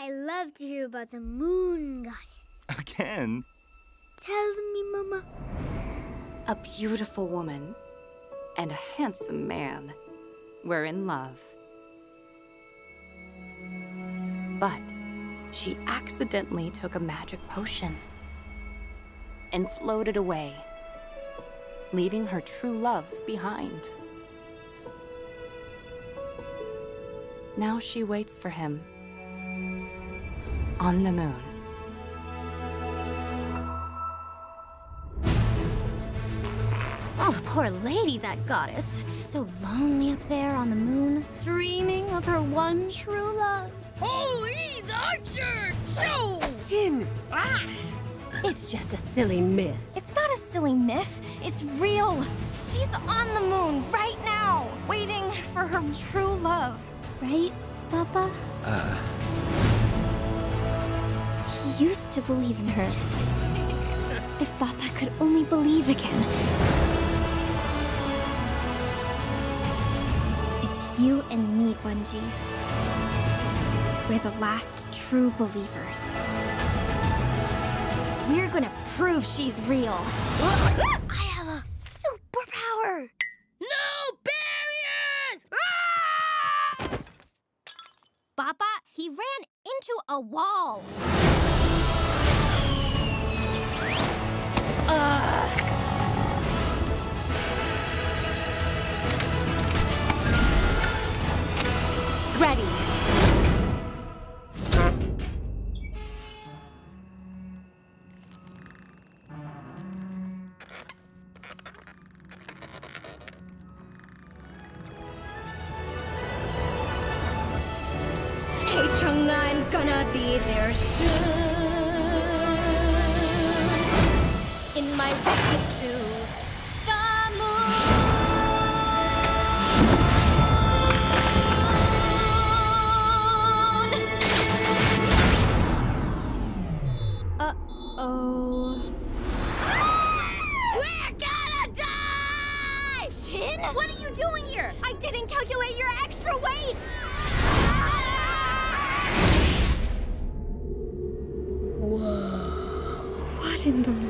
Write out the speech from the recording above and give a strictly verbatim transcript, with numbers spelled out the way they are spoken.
I love to hear about the moon goddess. Again? Tell me, Mama. A beautiful woman and a handsome man were in love. But she accidentally took a magic potion and floated away, leaving her true love behind. Now she waits for him on the moon. Oh, poor lady, that goddess. So lonely up there on the moon, dreaming of her one true love. Holy the archer! So! Jin! Ah! It's just a silly myth. It's not a silly myth. It's real. She's on the moon right now, waiting for her true love. Right, Papa? Uh... He used to believe in her. If Papa could only believe again. It's you and me, Bungie. We're the last true believers. We're gonna prove she's real. I have a superpower! No barriers! Ah! Papa, he ran into a wall. Uh. Ready. Hey, Chung, I'm gonna be there soon. In my rocket to the moon. Uh-oh. We're gonna die! Jin? What are you doing here? I didn't calculate your extra weight! Whoa. What in the